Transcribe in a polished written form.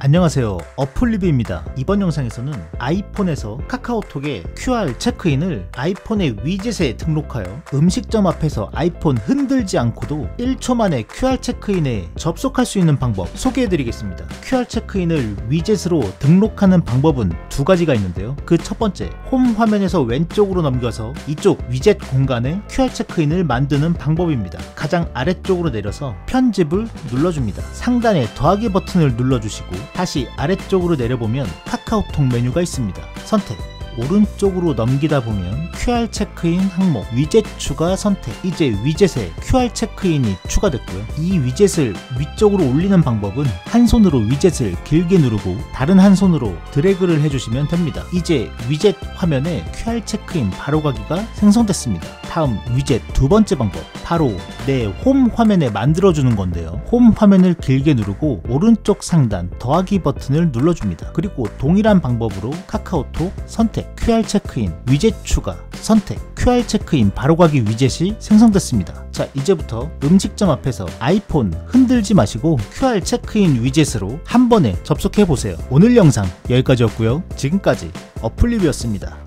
안녕하세요, 어플리뷰입니다. 이번 영상에서는 아이폰에서 카카오톡에 QR 체크인을 아이폰의 위젯에 등록하여 음식점 앞에서 아이폰 흔들지 않고도 1초 만에 QR 체크인에 접속할 수 있는 방법 소개해드리겠습니다. QR 체크인을 위젯으로 등록하는 방법은 두 가지가 있는데요. 그 첫 번째, 홈 화면에서 왼쪽으로 넘겨서 이쪽 위젯 공간에 QR 체크인을 만드는 방법입니다. 가장 아래쪽으로 내려서 편집을 눌러줍니다. 상단에 더하기 버튼을 눌러주시고 다시 아래쪽으로 내려보면 카카오톡 메뉴가 있습니다. 선택. 오른쪽으로 넘기다 보면 QR 체크인 항목 위젯 추가 선택. 이제 위젯에 QR 체크인이 추가됐고요. 이 위젯을 위쪽으로 올리는 방법은 한 손으로 위젯을 길게 누르고 다른 한 손으로 드래그를 해주시면 됩니다. 이제 위젯 화면에 QR 체크인 바로가기가 생성됐습니다. 다음 위젯 두 번째 방법, 바로 내 홈 화면에 만들어주는 건데요. 홈 화면을 길게 누르고 오른쪽 상단 더하기 버튼을 눌러줍니다. 그리고 동일한 방법으로 카카오톡 선택. QR 체크인 위젯 추가 선택. QR 체크인 바로가기 위젯이 생성됐습니다. 자, 이제부터 음식점 앞에서 아이폰 흔들지 마시고 QR 체크인 위젯으로 한 번에 접속해 보세요. 오늘 영상 여기까지였고요. 지금까지 어플리뷰였습니다.